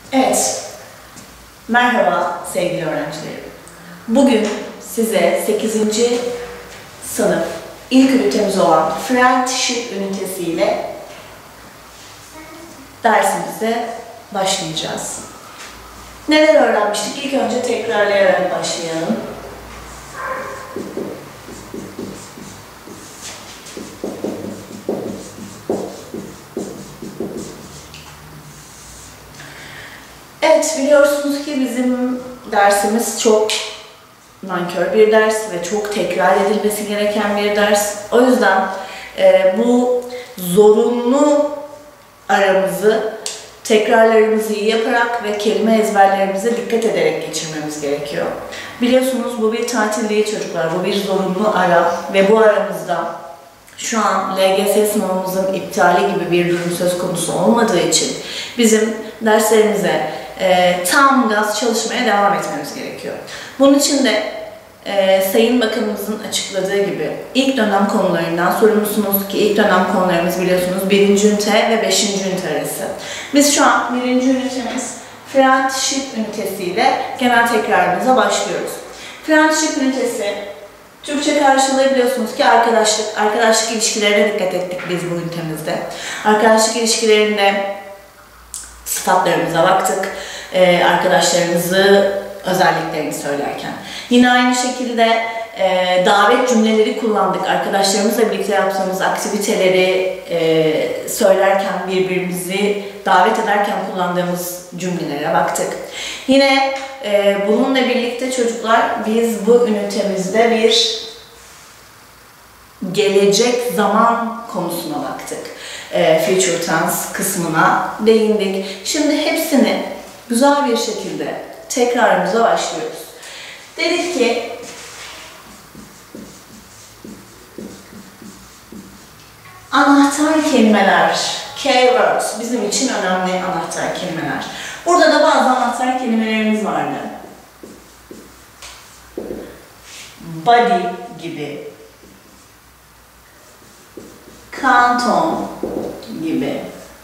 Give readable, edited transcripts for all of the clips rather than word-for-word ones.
Evet, merhaba sevgili öğrencilerim. Bugün size 8. sınıf ilk ünitemiz olan Friendship ünitesiyle dersimize başlayacağız. Neler öğrenmiştik? İlk önce tekrarlayarak başlayalım. Evet, biliyorsunuz ki bizim dersimiz çok nankör bir ders ve çok tekrar edilmesi gereken bir ders. O yüzden bu zorunlu aramızı tekrarlarımızı iyi yaparak ve kelime ezberlerimize dikkat ederek geçirmemiz gerekiyor. Biliyorsunuz bu bir tatil değil çocuklar, bu bir zorunlu ara ve bu aramızda şu an LGS sınavımızın iptali gibi bir durum söz konusu olmadığı için bizim derslerimize tam gaz çalışmaya devam etmemiz gerekiyor. Bunun için de Sayın Bakanımızın açıkladığı gibi ilk dönem konularından sorumlusunuz ki ilk dönem konularımız biliyorsunuz 1. ünite ve 5. ünite arası. Biz şu an 1. ünitemiz Friendship ünitesiyle genel tekrarımıza başlıyoruz. Friendship ünitesi Türkçe karşılığı biliyorsunuz ki arkadaşlık ilişkilerine dikkat ettik biz bu ünitemizde. Arkadaşlık ilişkilerinde sıfatlarımıza baktık, arkadaşlarımızı özelliklerini söylerken. Yine aynı şekilde davet cümleleri kullandık. Arkadaşlarımızla birlikte yaptığımız aktiviteleri söylerken, birbirimizi davet ederken kullandığımız cümlelere baktık. Yine bununla birlikte çocuklar biz bu ünitemizde bir gelecek zaman konusuna baktık. Future tense kısmına değindik. Şimdi hepsini güzel bir şekilde tekrarımıza başlıyoruz. Dedik ki anahtar kelimeler, keywords bizim için önemli anahtar kelimeler. Burada da bazı anahtar kelimelerimiz vardı. Body gibi, kanton gibi,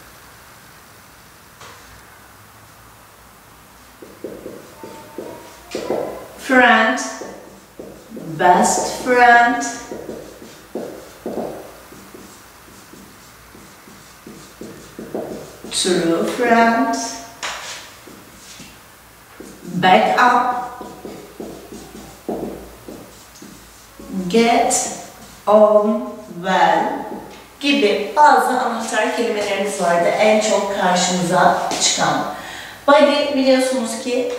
friend, best friend, true friend, backup, get on well gibi bazı anahtar kelimelerimiz vardı en çok karşımıza çıkan. Buddy biliyorsunuz ki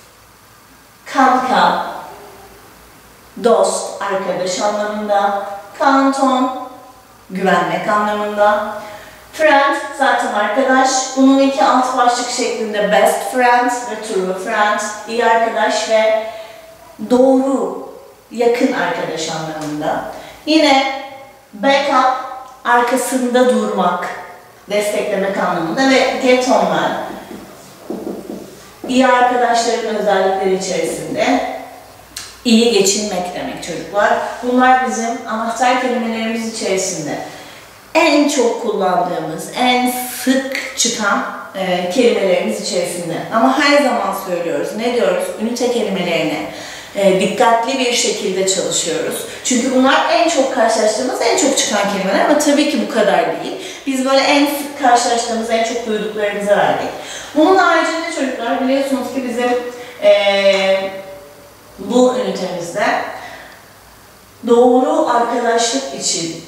kanka, dost, arkadaş anlamında, kanton, güvenmek anlamında, friend zaten arkadaş, bunun iki alt başlık şeklinde best friend ve true friend, iyi arkadaş ve doğru, yakın arkadaş anlamında. Yine backup, arkasında durmak, desteklemek anlamında ve get on well, iyi arkadaşların özellikleri içerisinde iyi geçinmek demek çocuklar. Bunlar bizim anahtar kelimelerimiz içerisinde en çok kullandığımız, en sık çıkan kelimelerimiz içerisinde. Ama her zaman söylüyoruz, ne diyoruz? Ünite kelimelerine dikkatli bir şekilde çalışıyoruz. Çünkü bunlar en çok karşılaştığımız, en çok çıkan kelimeler ama tabii ki bu kadar değil. Biz böyle en sık karşılaştığımız, en çok duyduklarımıza verdik. Bunun haricinde çocuklar biliyorsunuz ki bizim bu ünitemizde doğru arkadaşlık için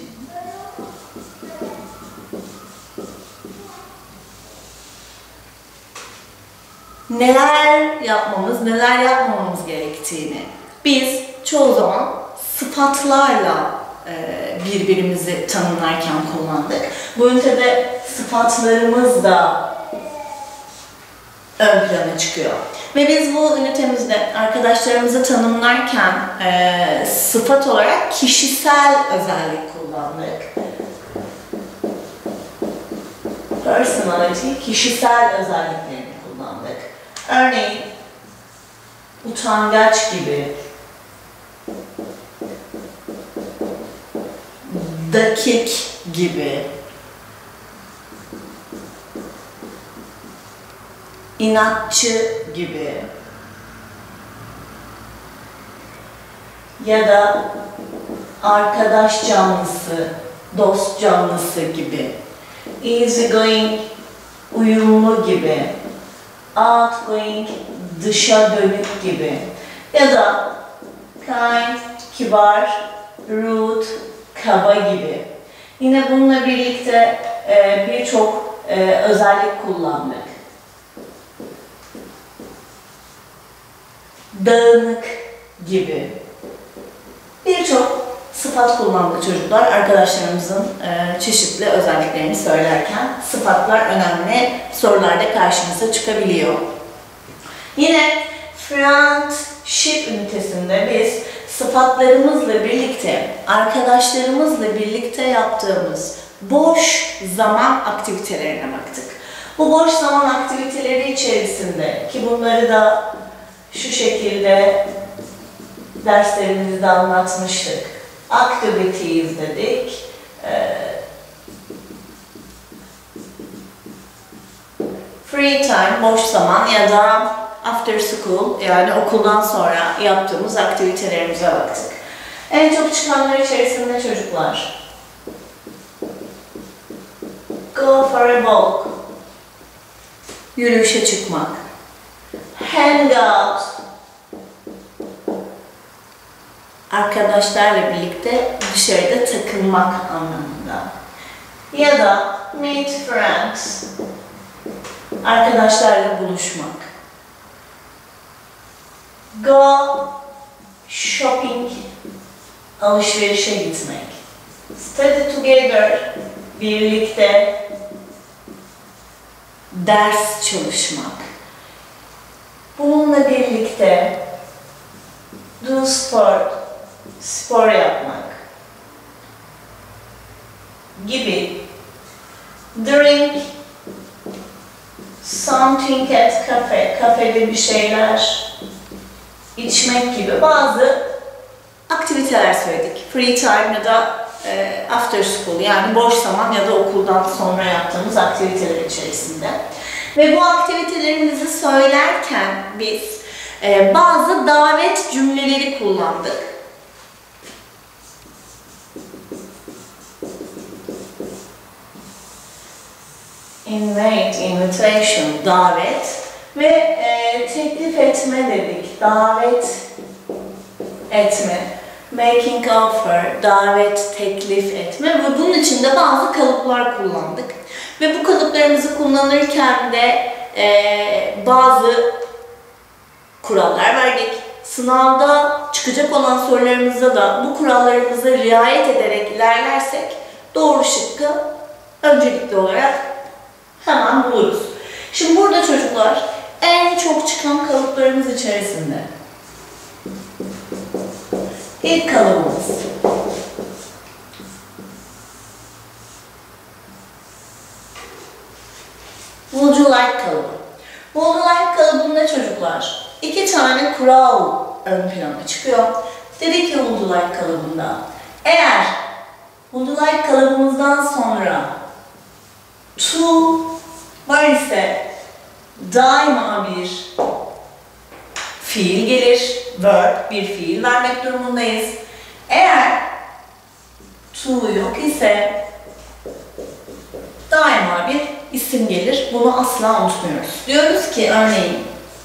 neler yapmamız, neler yapmamamız gerektiğini biz çoğu zaman sıfatlarla birbirimizi tanımlarken kullandık. Bu ünitede sıfatlarımız da ön plana çıkıyor. Ve biz bu ünitemizde arkadaşlarımızı tanımlarken sıfat olarak kişisel özellik kullandık. Personality, kişisel özelliklerini kullandık. Örneğin, utangaç gibi, dakik gibi, inatçı gibi. Ya da arkadaş canlısı, dost canlısı gibi. Easygoing, uyumlu gibi. Outgoing, dışa dönük gibi. Ya da kind, kibar, rude, kaba gibi. Yine bununla birlikte birçok özellik kullandık. Dağınık gibi. Birçok sıfat kullandık çocuklar. Arkadaşlarımızın çeşitli özelliklerini söylerken sıfatlar önemli sorularda karşımıza çıkabiliyor. Yine friendship ünitesinde biz sıfatlarımızla birlikte, arkadaşlarımızla birlikte yaptığımız boş zaman aktivitelerine baktık. Bu boş zaman aktiviteleri içerisinde ki bunları da şu şekilde derslerimizde anlatmıştık. Activities dedik. Free time, boş zaman ya da after school yani okuldan sonra yaptığımız aktivitelerimize baktık. En çok çıkanlar içerisinde çocuklar. Go for a walk. Yürüyüşe çıkmak. Hang out. Arkadaşlarla birlikte dışarıda takılmak anlamında. Ya da meet friends. Arkadaşlarla buluşmak. Go shopping. Alışverişe gitmek. Study together. Birlikte ders çalışmak. Bununla birlikte do sport. Spor yapmak gibi. Drink something at cafe, kafede bir şeyler içmek gibi bazı aktiviteler söyledik. Free time ya da after school yani boş zaman ya da okuldan sonra yaptığımız aktiviteler içerisinde. Ve bu aktivitelerimizi söylerken biz bazı davet cümleleri kullandık. Invite, invitation, davet ve teklif etme dedik. Davet etme. Making offer, davet, teklif etme ve bunun için de bazı kalıplar kullandık. Ve bu kalıplarımızı kullanırken de bazı kurallar verdik. Sınavda çıkacak olan sorularımızda da bu kurallarımıza riayet ederek ilerlersek doğru şıkkı öncelikli olarak hemen buluruz. Şimdi burada çocuklar en çok çıkan kalıplarımız içerisinde ilk kalıbımız Would you like kalıbı. Would you like kalıbında çocuklar iki tane kural ön plana çıkıyor. Dedi ki would you like kalıbında eğer would you like kalıbımızdan sonra to var ise daima bir fiil gelir, verb bir fiil vermek durumundayız. Eğer to yok ise daima bir isim gelir. Bunu asla unutmuyoruz. Diyoruz ki örneğin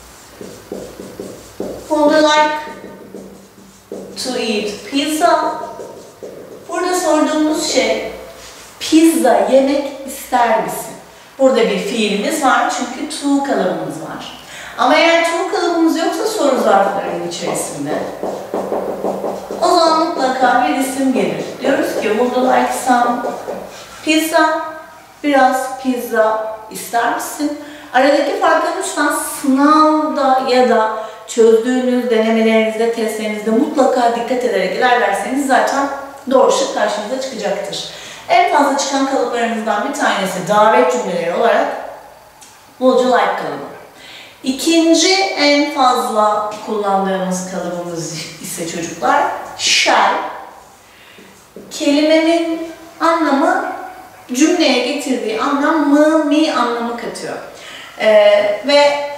would you like to eat pizza? Burada sorduğumuz şey pizza yemek ister misin? Burada bir fiilimiz var çünkü to kalıbımız var. Ama eğer to kalıbımız yoksa soru zarflarının içerisinde o zaman mutlaka bir isim gelir. Diyoruz ki would you like some pizza? Biraz pizza ister misin? Aradaki farkı lütfen sınavda ya da çözdüğünüz denemelerinizde, testlerinizde mutlaka dikkat ederek ilerlerseniz zaten doğru şık karşınıza çıkacaktır. En fazla çıkan kalıplarımızdan bir tanesi davet cümleleri olarak would you like kalıbı. İkinci en fazla kullandığımız kalıbımız ise çocuklar shall. Kelimenin anlamı cümleye getirdiği anlam mı, mi anlamı katıyor. Ve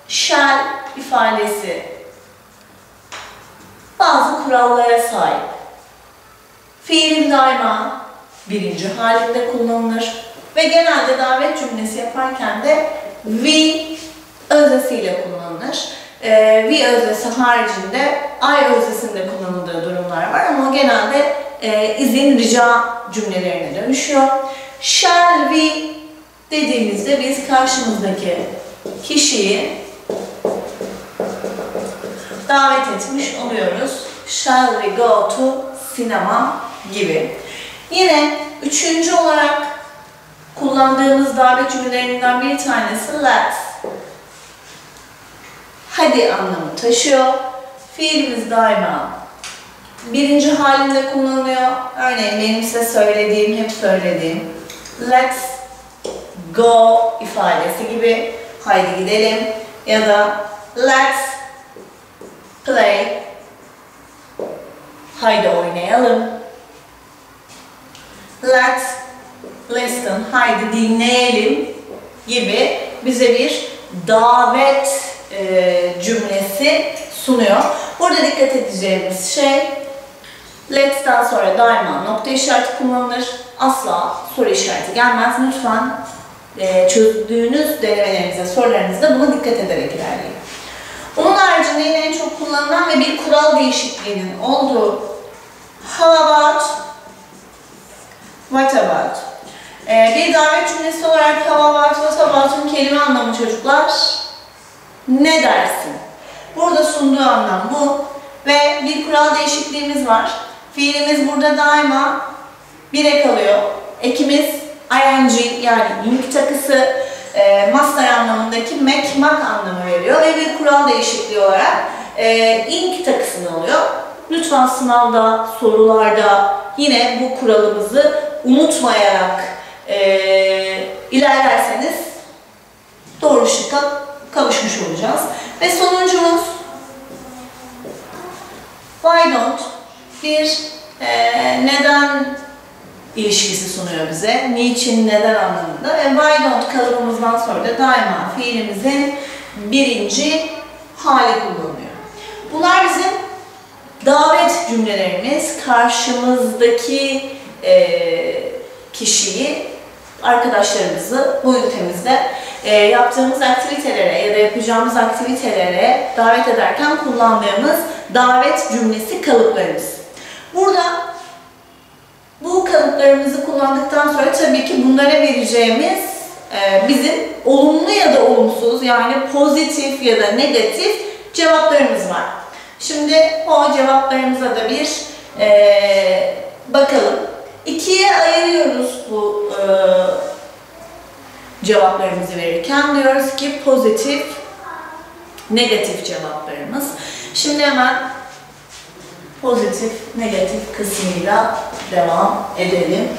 Shall ifadesi bazı kurallara sahip. Fiilin daima birinci halinde kullanılır ve genelde davet cümlesi yaparken de we öznesiyle kullanılır. We öznesi haricinde I öznesinde kullanıldığı durumlar var ama genelde izin rica cümlelerine dönüşüyor. Shall we dediğimizde biz karşımızdaki kişiyi davet etmiş oluyoruz. Shall we go to cinema gibi. Yine üçüncü olarak kullandığımız davet cümlelerinden bir tanesi let's. Hadi anlamı taşıyor. Fiilimiz daima birinci halinde kullanılıyor. Örneğin benim size söylediğim, hep söylediğim let's go ifadesi gibi. Haydi gidelim. Ya da let's play. Haydi oynayalım. Let's listen. Haydi dinleyelim gibi bize bir davet cümlesi sunuyor. Burada dikkat edeceğimiz şey let'ten sonra daima nokta işareti kullanılır. Asla soru işareti gelmez. Lütfen çözdüğünüz denemelerinizde, sorularınızda buna dikkat ederek ilerleyin. Onun haricinde yine en çok kullanılan ve bir kural değişikliğinin olduğu how about, what about. Bir davet cümlesi olarak how about, what about'un kelime anlamı çocuklar ne dersin? Burada sunduğu anlam bu ve bir kural değişikliğimiz var. Fiilimiz burada daima bire kalıyor. Ekimiz ing yani ing takısı master anlamındaki mak anlamı veriyor ve bir kural değişikliği olarak ing takısını alıyor. Lütfen sınavda, sorularda yine bu kuralımızı unutmayarak ilerlerseniz doğru şıkka kavuşmuş olacağız. Ve sonuncumuz why don't bir neden ilişkisi sunuyor bize. Niçin, neden anlamında. Why don't kalıbımızdan sonra da daima fiilimizin birinci hali kullanılıyor. Bunlar bizim davet cümlelerimiz. Karşımızdaki kişiyi, arkadaşlarımızı bu üntemizde yaptığımız aktivitelere ya da yapacağımız aktivitelere davet ederken kullandığımız davet cümlesi kalıplarımız. Burada bu kalıplarımızı kullandıktan sonra tabii ki bunlara vereceğimiz bizim olumlu ya da olumsuz yani pozitif ya da negatif cevaplarımız var. Şimdi o cevaplarımıza da bir bakalım. İkiye ayırıyoruz bu cevaplarımızı verirken. Diyoruz ki pozitif, negatif cevaplarımız. Şimdi hemen pozitif, negatif kısmıyla devam edelim.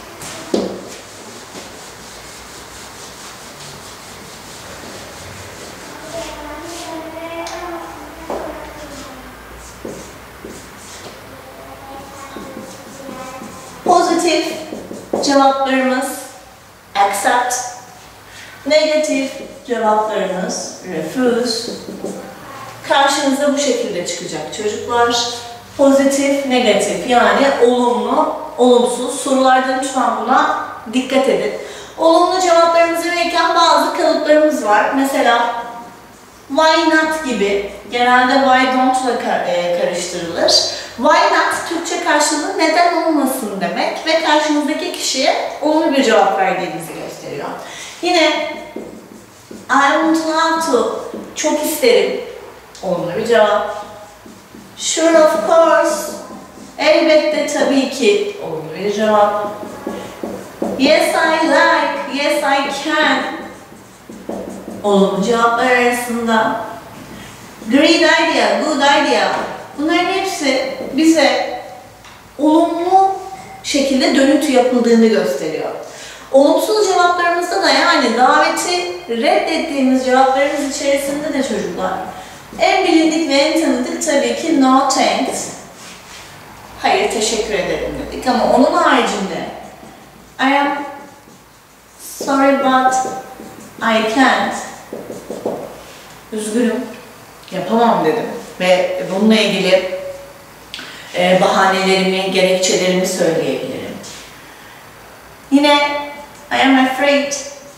Pozitif cevaplarımız accept, negatif cevaplarımız refuse. Karşınıza bu şekilde çıkacak çocuklar. Pozitif, negatif yani olumlu, olumsuz. Sorularda lütfen buna dikkat edin. Olumlu cevaplarımızı verirken bazı kalıplarımız var. Mesela why not gibi genelde why don't ile karıştırılır. Why not Türkçe karşılığı neden olmasın demek ve karşınızdaki kişiye olumlu bir cevap verdiğinizi gösteriyor. Yine I would love to çok isterim olumlu bir cevap. Sure of course elbette tabii ki olumlu bir cevap. Yes I like, yes I can olumlu cevaplar arasında. Great idea, good idea. Bunların hepsi bize olumlu şekilde dönütü yapıldığını gösteriyor. Olumsuz cevaplarımızda da yani daveti reddettiğimiz cevaplarımız içerisinde de çocuklar en bilindik ve en tanıdık tabii ki no thanks. Hayır teşekkür ederim dedik ama onun haricinde I am sorry but I can't. üzgünüm, yapamam dedim. Ve bununla ilgili bahanelerimi, gerekçelerimi söyleyebilirim. Yine I am afraid,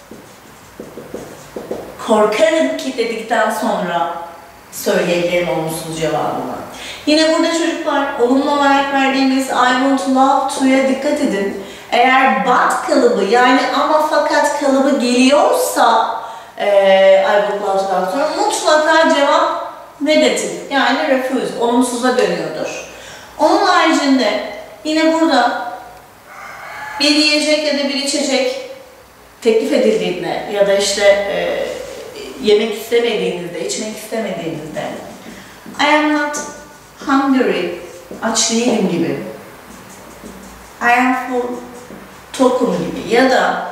korkarım ki dedikten sonra söyleyebilirim olumsuz cevabını. Yine burada çocuklar olumlu olarak verdiğimiz I want love to'ya dikkat edin. Eğer but kalıbı yani ama fakat kalıbı geliyorsa I would love to'dan sonra mutlaka cevap negatif yani refuse, olumsuza dönüyordur. Onun haricinde yine burada bir yiyecek ya da bir içecek teklif edildiğinde ya da işte yemek istemediğinizde, içmek istemediğinizde I am not hungry, aç değilim gibi, I am full, tokum gibi ya da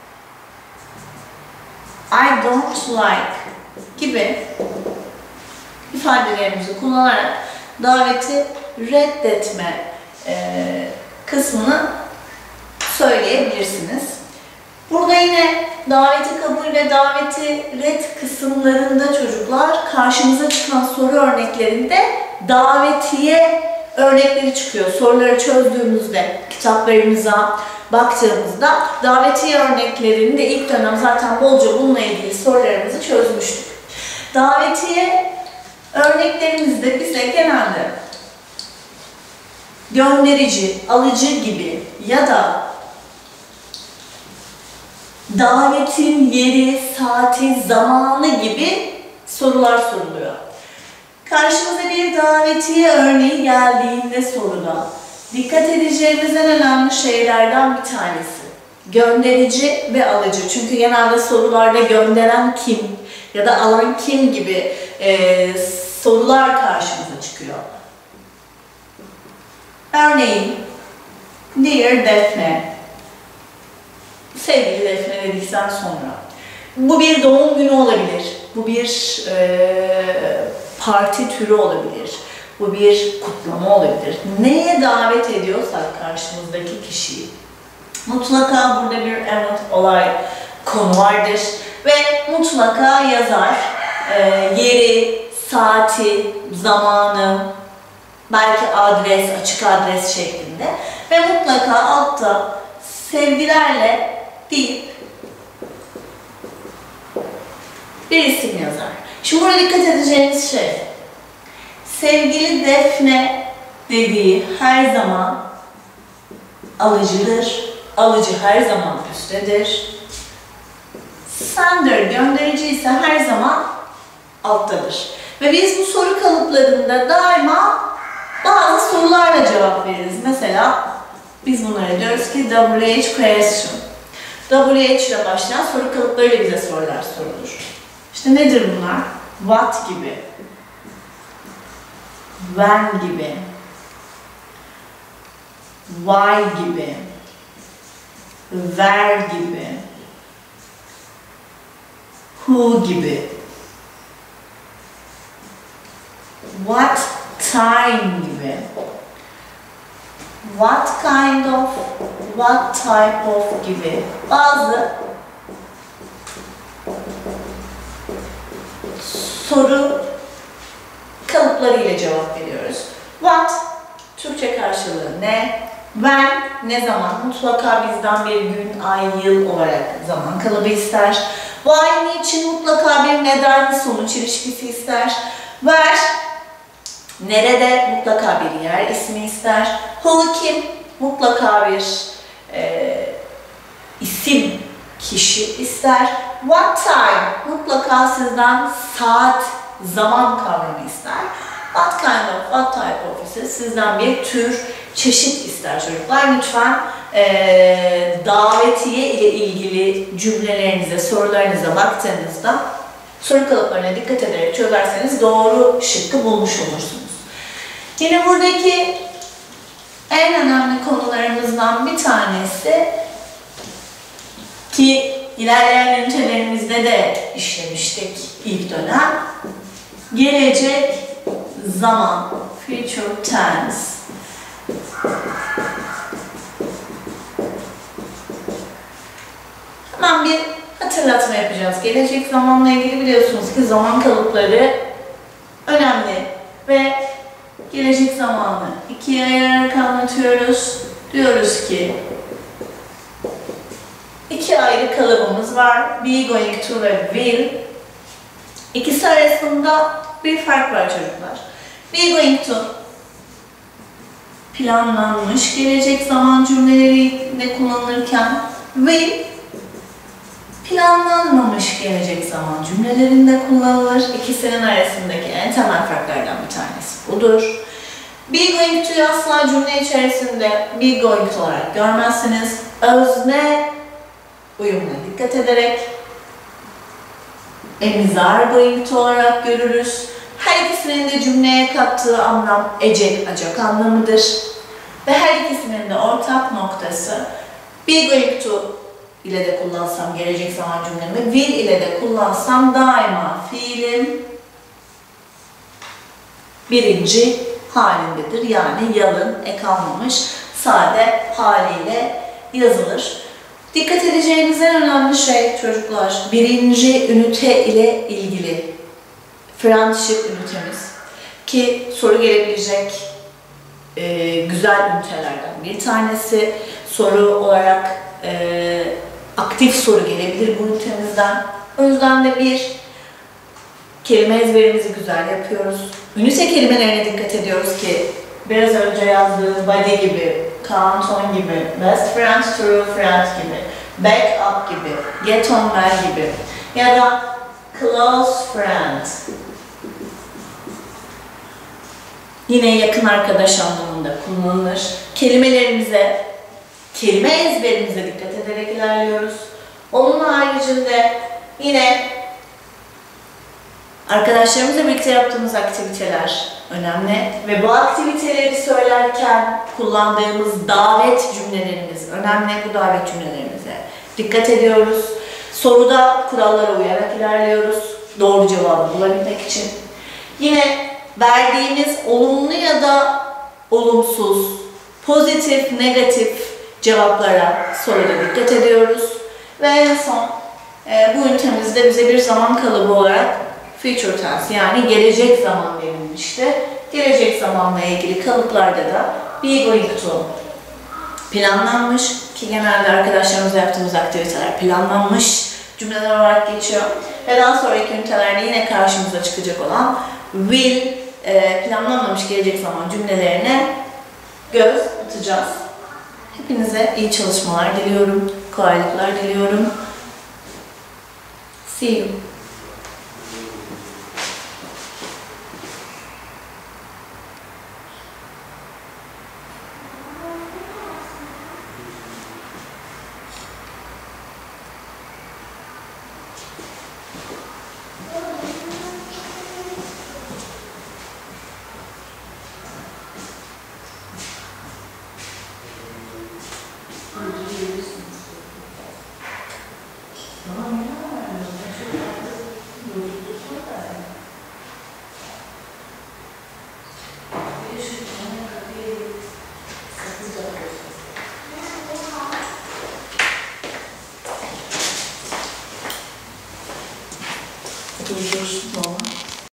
I don't like gibi ifadelerimizi kullanarak daveti reddetme kısmını söyleyebilirsiniz. Burada yine daveti kabul ve daveti red kısımlarında çocuklar karşımıza çıkan soru örneklerinde davetiye örnekleri çıkıyor. Soruları çözdüğümüzde, kitaplarımıza baktığımızda davetiye örneklerinde ilk dönem zaten bolca bununla ilgili sorularımızı çözmüştük. Davetiye örneklerimizde bize genelde gönderici, alıcı gibi ya da davetin yeri, saati, zamanı gibi sorular soruluyor. Karşımıza bir davetiye örneği geldiğinde soruda dikkat edeceğimiz en önemli şeylerden bir tanesi gönderici ve alıcı. Çünkü genelde sorularda gönderen kim ya da alan kim gibi sorular karşımıza çıkıyor. Örneğin, Dear Defne, sevgili Defne dedikten sonra. Bu bir doğum günü olabilir, bu bir parti türü olabilir, bu bir kutlama olabilir. Neye davet ediyorsak karşımızdaki kişiyi, mutlaka burada bir event, olay, konu vardır ve mutlaka yazar yeri, saati, zamanı, belki adres, açık adres şeklinde ve mutlaka altta sevgilerle deyip bir isim yazar. Şimdi burada dikkat edeceğiniz şey, sevgili Defne dediği her zaman alıcıdır, alıcı her zaman üsttedir. Sender, gönderici ise her zaman alttadır. Ve biz bu soru kalıplarında daima bazı sorularla cevap veririz. Mesela biz bunlara diyoruz ki WH question. WH ile başlayan soru kalıplarıyla bize sorular sorulur. İşte nedir bunlar? What gibi, when gibi, why gibi, where gibi, who gibi, what time gibi, what kind of, what type of gibi bazı soru kalıplarıyla cevap veriyoruz. What, Türkçe karşılığı ne? When, ne zaman? Mutlaka bizden bir gün, ay, yıl olarak zaman kalıbı ister. Why, niçin? Mutlaka bir neden, sonuç ilişkisi ister. Where, nerede? Mutlaka bir yer ismi ister. Who, kim? Mutlaka bir isim, kişi ister. What time? Mutlaka sizden saat, zaman kavramı ister. What kind of, what type of ise sizden bir tür, çeşit ister çocuklar. Lütfen davetiye ile ilgili cümlelerinize, sorularınıza baktığınızda soru kalıplarına dikkat ederek çözerseniz doğru şıkkı bulmuş olursunuz. Yine buradaki en önemli konularımızdan bir tanesi ki ilerleyen ünitelerimizde de işlemiştik ilk dönem. Gelecek zaman, future tense. Hemen bir hatırlatma yapacağız. Gelecek zamanla ilgili biliyorsunuz ki zaman kalıpları önemli ve gelecek zamanı ikiye ayırarak anlatıyoruz. Diyoruz ki iki ayrı kalıbımız var. Be going to ve will. İkisi arasında bir fark var çocuklar. Be going to planlanmış gelecek zaman cümlelerinde kullanılırken will planlanmamış gelecek zaman cümlelerinde kullanılır. İkisinin arasındaki en temel farklardan bir tanesi budur. Be going to'yu asla cümle içerisinde be going to olarak görmezsiniz. Özne uyumuna dikkat ederek is are going to olarak görürüz. Her ikisinin de cümleye kattığı anlam ecek, acak anlamıdır. Ve her ikisinin de ortak noktası be going to ile de kullansam gelecek zaman cümlemi, will ile de kullansam daima fiilin birinci halindedir. Yani yalın, ek almamış, sade haliyle yazılır. Dikkat edeceğiniz en önemli şey çocuklar, birinci ünite ile ilgili friendship ünitemiz ki soru gelebilecek güzel ünitelerden bir tanesi. Soru olarak aktif soru gelebilir bu ünitemizden. O yüzden de bir kelime ezberimizi güzel yapıyoruz. Ünite kelimelerine dikkat ediyoruz ki biraz önce yazdığım body gibi, count on gibi, best friend, true friend gibi, back up gibi, get on well gibi ya da close friend. Yine yakın arkadaş anlamında kullanılır. Kelimelerimize, kelime ezberimize dikkat ederek ilerliyoruz. Onun haricinde yine arkadaşlarımızla birlikte yaptığımız aktiviteler önemli ve bu aktiviteleri söylerken kullandığımız davet cümlelerimiz önemli. Bu davet cümlelerimize dikkat ediyoruz. Soruda kurallara uyarak ilerliyoruz. Doğru cevabı bulabilmek için. Yine verdiğimiz olumlu ya da olumsuz, pozitif, negatif cevaplara soruda dikkat ediyoruz. Ve en son bu ünitemizde bize bir zaman kalıbı olarak future tense yani gelecek zaman verilmişti. Gelecek zamanla ilgili kalıplarda da be going to planlanmış ki genelde arkadaşlarımızla yaptığımız aktiviteler planlanmış cümleler olarak geçiyor. Ve daha sonraki ünitelerde yine karşımıza çıkacak olan will planlanmamış gelecek zaman cümlelerine göz atacağız. Hepinize iyi çalışmalar diliyorum, kolaylıklar diliyorum. See you.